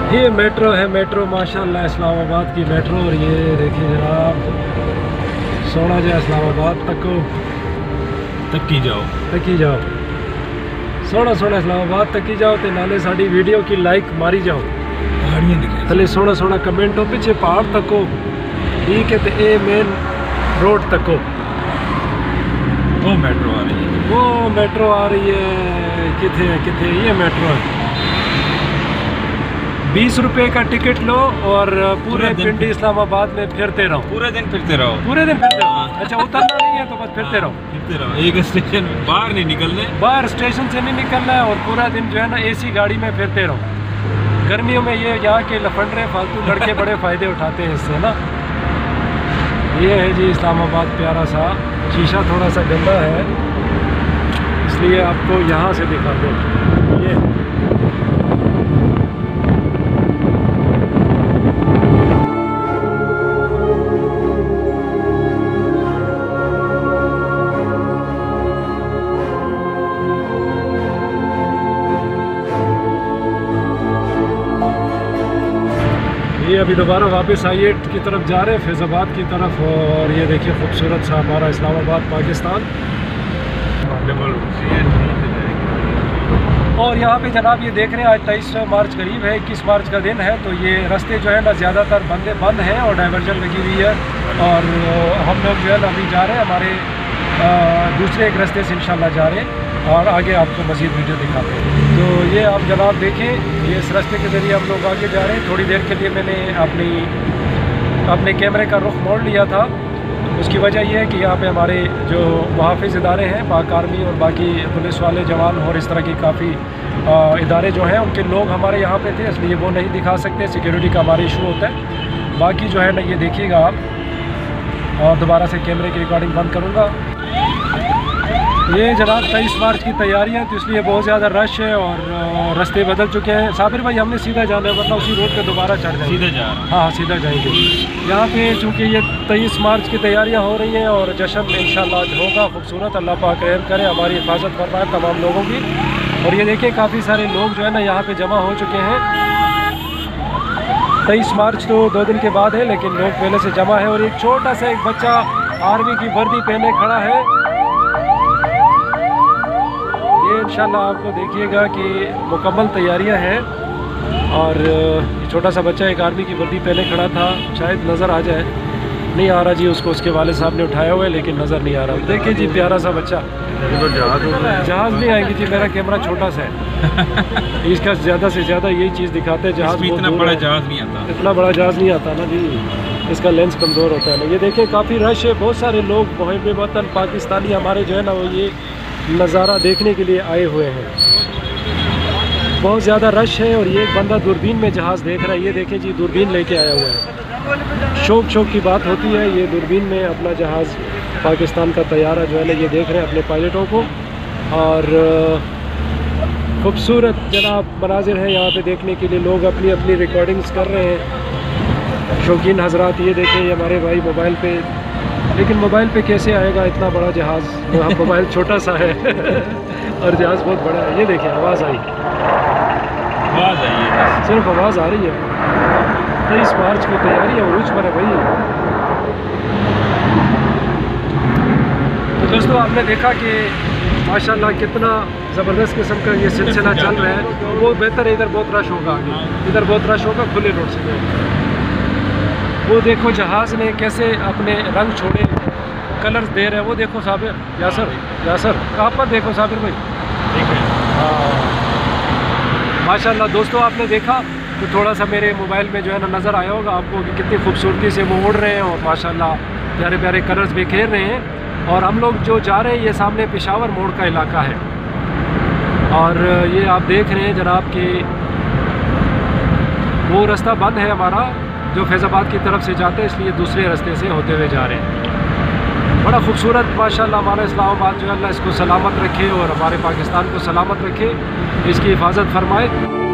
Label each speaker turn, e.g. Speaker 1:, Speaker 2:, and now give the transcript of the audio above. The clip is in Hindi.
Speaker 1: ये मेट्रो है, मेट्रो माशाल्लाह इस्लामाबाद की मेट्रो। और ये देखिए जनाब, सोना जाए इस्लामाबाद तकी जाओ सोना सोना इस्लामाबाद तकी जाओ तो नाले साड़ी वीडियो की लाइक मारी जाओ, थले सोना सोना कमेंट हो, पीछे पहाड़ तको ठीक है। तो ये मेन रोड तको
Speaker 2: वो मेट्रो आ रही है,
Speaker 1: किथे ये मेट्रो है। 20 रुपए का टिकट लो और पूरे पिंडी इस्लामाबाद में फिरते रहो,
Speaker 2: पूरे दिन फिरते रहो।
Speaker 1: अच्छा, उतरना नहीं है तो बस फिरते रहो,
Speaker 2: एक स्टेशन बाहर नहीं निकलने,
Speaker 1: बाहर स्टेशन से नहीं निकलना है। और पूरा दिन जो है ना एसी गाड़ी में फिरते रहो। गर्मियों में ये यहाँ के लफंडरे फालतू लड़के बड़े फ़ायदे उठाते हैं इससे ना। ये है जी इस्लामाबाद प्यारा सा, शीशा थोड़ा सा गंदा है इसलिए आपको यहाँ से दिखाते हैं। ये अभी दोबारा वापस आई की तरफ जा रहे हैं, फैज़ाबाद की तरफ। और ये देखिए खूबसूरत सा हमारा इस्लामाबाद पाकिस्तान। और यहाँ पे जनाब ये देख रहे हैं आज 23 मार्च करीब है, 21 मार्च का दिन है। तो ये रास्ते जो है ना ज़्यादातर बंद हैं और डाइवर्जन लगी हुई है। और हम लोग जो है ना अभी जा रहे हैं हमारे दूसरे एक रास्ते से इंशाल्लाह जा रहे हैं और आगे आपको मज़ीद वीडियो दिखाते हैं। तो ये आप जनाब देखें, ये इस रास्ते के ज़रिए हम लोग आगे जा रहे हैं। थोड़ी देर के लिए मैंने अपने कैमरे का रुख मोड़ लिया था। उसकी वजह यह है कि यहाँ पे हमारे जो मुहाफ़िज़ इदारे हैं, पाक आर्मी और बाकी पुलिस वाले जवान और इस तरह की काफ़ी इदारे जो हैं उनके लोग हमारे यहाँ पे थे, इसलिए वो नहीं दिखा सकते, सिक्योरिटी का हमारा इशू होता है। बाकी जो है ना ये देखिएगा आप, और दोबारा से कैमरे की रिकॉर्डिंग बंद करूँगा। ये जनाब 23 मार्च की तैयारियां, तो इसलिए बहुत ज़्यादा रश है और रास्ते बदल चुके हैं। साबिर भाई हमने सीधा जाना है, वरना उसी रोड पे दोबारा चढ़ जाएंगे।
Speaker 2: सीधा जा रहा है?
Speaker 1: हाँ सीधा जाएंगे। यहाँ पे चूँकि ये 23 मार्च की तैयारियां हो रही हैं और जश्न इंशाल्लाह होगा खूबसूरत। अल्लाह पाक रहम करे, हमारी हिफाजत फरमाए तमाम लोगों की। और ये देखिए काफ़ी सारे लोग जो है ना यहाँ पर जमा हो चुके हैं। 23 मार्च तो 2 दिन के बाद है, लेकिन लोग पहले से जमा है। और एक छोटा सा एक बच्चा आर्मी की वर्दी पहने खड़ा है। ये इंशाल्लाह आपको देखिएगा कि मुकम्मल तैयारियां हैं। और ये छोटा सा बच्चा एक आर्मी की वर्दी पहने खड़ा था, शायद नज़र आ जाए, नहीं आ रहा जी, उसको उसके वाले साहब ने उठाया हुआ है लेकिन नज़र नहीं आ रहा। देखिए जी प्यारा सा बच्चा। जहाज़ नहीं आएंगी जी, मेरा कैमरा छोटा सा है, इसका ज़्यादा से ज़्यादा यही चीज़ दिखाते हैं। जहाज़
Speaker 2: इतना बड़ा जहाज़ नहीं आता,
Speaker 1: इतना बड़ा जहाज़ नहीं आता ना जी, इसका लेंस कमज़ोर होता है ना। ये देखिए काफ़ी रश है, बहुत सारे लोग मुहिब वतन पाकिस्तानी हमारे जो है ना वो ये नज़ारा देखने के लिए आए हुए हैं। बहुत ज़्यादा रश है। और ये एक बंदा दूरबीन में जहाज़ देख रहा है, ये देखें जी दूरबीन लेके आया हुआ है। शौक की बात होती है, ये दूरबीन में अपना जहाज़ पाकिस्तान का तैयारा जो है ना ये देख रहे हैं अपने पायलटों को। और खूबसूरत जनाब मनाजिर है यहाँ पे देखने के लिए, लोग अपनी अपनी रिकॉर्डिंग्स कर रहे हैं शौकीन हजरात। ये देखें ये हमारे भाई मोबाइल पे, लेकिन मोबाइल पे कैसे आएगा इतना बड़ा जहाज़, मोबाइल छोटा सा है और जहाज़ बहुत बड़ा है। ये देखें आवाज़ आई है, सिर्फ आवाज़ आ रही है। 23 मार्च की तैयारी है, उरूज पर है भाई। तो दोस्तों आपने देखा कि माशाल्लाह कितना ज़बरदस्त किस्म का ये सिलसिला चल रहा है। वो बेहतर है, इधर बहुत रश होगा, आगे इधर बहुत रश होगा, खुले रोड से। वो देखो जहाज़ ने कैसे अपने रंग छोड़े, कलर्स दे रहे हैं। वो देखो साबिर, यासर कहाँ पर देखो साबिर भाई। माशाल्लाह दोस्तों आपने देखा तो थोड़ा सा मेरे मोबाइल में जो है ना नज़र आया होगा आपको कि कितनी खूबसूरती से वो उड़ रहे हैं और माशाल्लाह प्यारे प्यारे कलर्स बिखेर रहे हैं। और हम लोग जो जा रहे हैं ये सामने पेशावर मोड़ का इलाका है। और ये आप देख रहे हैं जनाब कि वो रास्ता बंद है हमारा जो फैज़ाबाद की तरफ से जाते हैं, इसलिए दूसरे रास्ते से होते हुए जा रहे हैं। बड़ा खूबसूरत माशाल्लाह हमारा इस्लामाबाद जो है अल्लाह इसको सलामत रखे और हमारे पाकिस्तान को सलामत रखे, इसकी हिफाजत फरमाए।